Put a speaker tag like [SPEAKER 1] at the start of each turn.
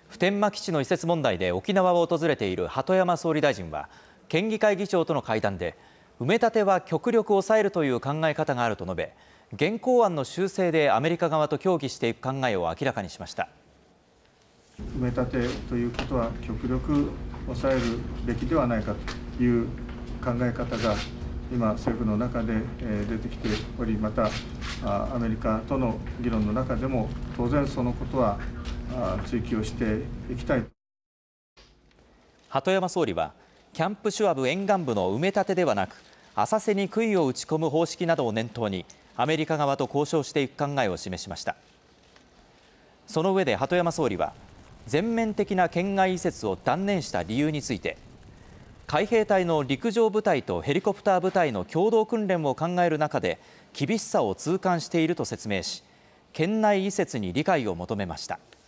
[SPEAKER 1] 普天間基地の移設問題で沖縄を訪れている鳩山総理大臣は、県議会議長との会談で、埋め立ては極力抑えるという考え方があると述べ、現行案の修正でアメリカ側と協議していく考えを明らかにしました。
[SPEAKER 2] 埋め立てということは極力抑えるべきではないかという考え方が今、政府の中で出てきており、またアメリカとの議論の中でも当然そのことは追及をしていきたい。
[SPEAKER 1] 鳩山総理は、キャンプ・シュワブ沿岸部の埋め立てではなく、浅瀬に杭を打ち込む方式などを念頭に、アメリカ側と交渉していく考えを示しました。その上で鳩山総理は、全面的な県外移設を断念した理由について、海兵隊の陸上部隊とヘリコプター部隊の共同訓練を考える中で、厳しさを痛感していると説明し、県内移設に理解を求めました。